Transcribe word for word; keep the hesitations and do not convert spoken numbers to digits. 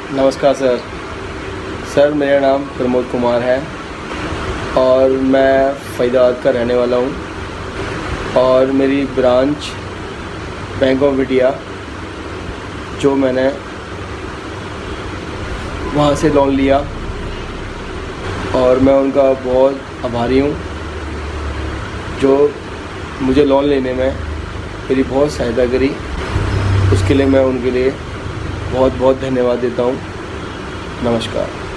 नमस्कार sir. Sir मेरा नाम प्रमोद कुमार है और मैं फरीदाबाद का रहने वाला हूँ और मेरी ब्रांच बैंक ऑफ इंडिया, जो मैंने वहाँ से लोन लिया और मैं उनका बहुत आभारी हूँ, जो मुझे लोन लेने में मेरी बहुत सहायता करी। उसके लिए मैं उनके लिए बहुत बहुत धन्यवाद देता हूँ। नमस्कार।